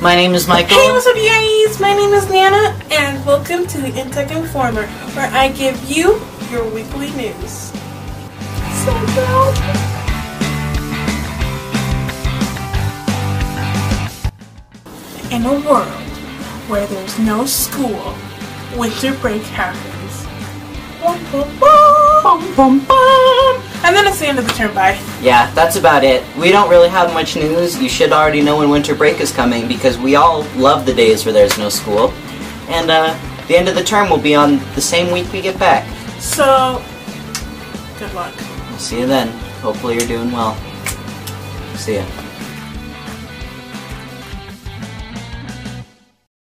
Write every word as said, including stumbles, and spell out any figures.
My name is Michael. Hey, what's up, you guys? My name is Nana, and welcome to the InTech Informer, where I give you your weekly news. So go. In a world where there's no school, winter break happens. Bum, bum, bum, bum, bum, bum. And then it's the end of the term. Bye. Yeah, that's about it. We don't really have much news. You should already know when winter break is coming because we all love the days where there's no school. And uh, the end of the term will be on the same week we get back. So, good luck. We'll see you then. Hopefully you're doing well. See ya.